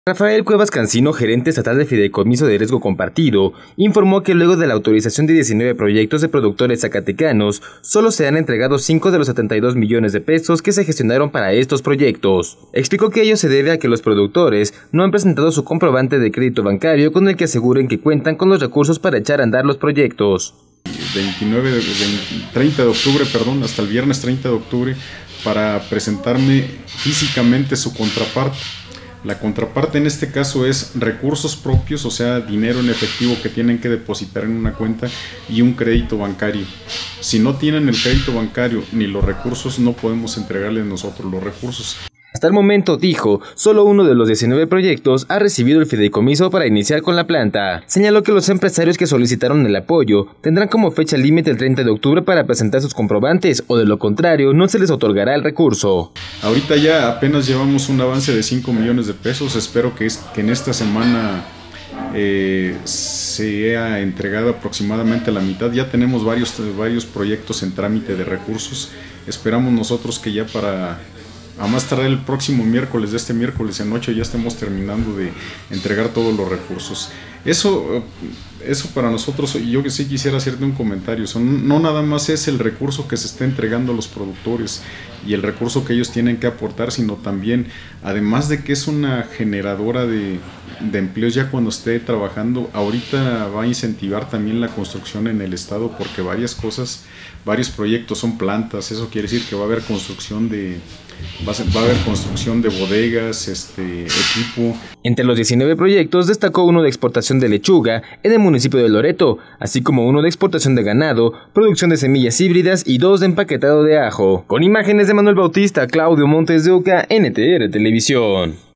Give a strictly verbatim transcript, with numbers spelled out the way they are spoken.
Rafael Cuevas Cancino, gerente estatal del Fideicomiso de Riesgo Compartido, informó que luego de la autorización de diecinueve proyectos de productores zacatecanos, solo se han entregado cinco de los setenta y dos millones de pesos que se gestionaron para estos proyectos. Explicó que ello se debe a que los productores no han presentado su comprobante de crédito bancario con el que aseguren que cuentan con los recursos para echar a andar los proyectos. veintinueve, veinte, treinta de octubre, perdón, hasta el viernes treinta de octubre, para presentarme físicamente su contraparte. La contraparte en este caso es recursos propios, o sea, dinero en efectivo que tienen que depositar en una cuenta, y un crédito bancario. Si no tienen el crédito bancario ni los recursos, no podemos entregarles nosotros los recursos. Hasta el momento, dijo, solo uno de los diecinueve proyectos ha recibido el fideicomiso para iniciar con la planta. Señaló que los empresarios que solicitaron el apoyo tendrán como fecha límite el treinta de octubre para presentar sus comprobantes, o de lo contrario, no se les otorgará el recurso. Ahorita ya apenas llevamos un avance de cinco millones de pesos, espero que, es, que en esta semana eh, sea entregado aproximadamente la mitad. Ya tenemos varios, varios proyectos en trámite de recursos, esperamos nosotros que ya para... a más tardar el próximo miércoles, de este miércoles en ocho, ya estemos terminando de entregar todos los recursos. Eso, eso para nosotros, yo que sí quisiera hacerte un comentario, son, no nada más es el recurso que se está entregando a los productores y el recurso que ellos tienen que aportar, sino también, además de que es una generadora de, de empleos ya cuando esté trabajando, ahorita va a incentivar también la construcción en el estado, porque varias cosas, varios proyectos son plantas, eso quiere decir que va a haber construcción de... Va a, ser, va a haber construcción de bodegas, este, equipo. Entre los diecinueve proyectos destacó uno de exportación de lechuga en el municipio de Loreto, así como uno de exportación de ganado, producción de semillas híbridas y dos de empaquetado de ajo. Con imágenes de Manuel Bautista, Claudio Montes de Oca, N T R Televisión.